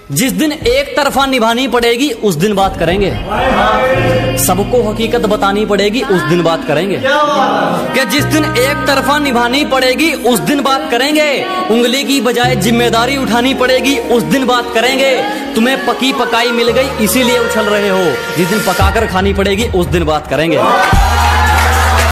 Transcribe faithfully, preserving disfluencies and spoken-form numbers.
जिस दिन एक तरफा निभानी पड़ेगी उस दिन बात करेंगे, सबको हकीकत बतानी पड़ेगी उस दिन बात करेंगे। कि जिस दिन एक तरफा निभानी पड़ेगी उस दिन बात करेंगे, उंगली की बजाय जिम्मेदारी उठानी पड़ेगी उस दिन बात करेंगे। तुम्हें पकी पकाई मिल गई इसीलिए उछल रहे हो, जिस दिन पकाकर खानी पड़ेगी उस दिन बात करेंगे।